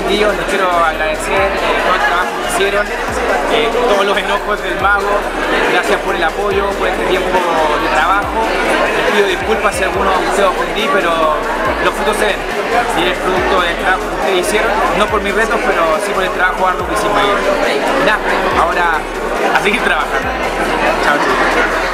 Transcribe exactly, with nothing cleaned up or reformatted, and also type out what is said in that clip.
chiquillos, les quiero agradecer eh, todo el trabajo que hicieron, eh, todos los enojos del mago, gracias por el apoyo, por este tiempo de trabajo. Les pido disculpas si alguno de ustedes ofendí, pero los frutos se ven. Y es producto del trabajo que ustedes hicieron, no por mis retos, pero sí por el trabajo arduo que hicimos ayer. Y nada, ahora a seguir trabajando. Chao, chicos.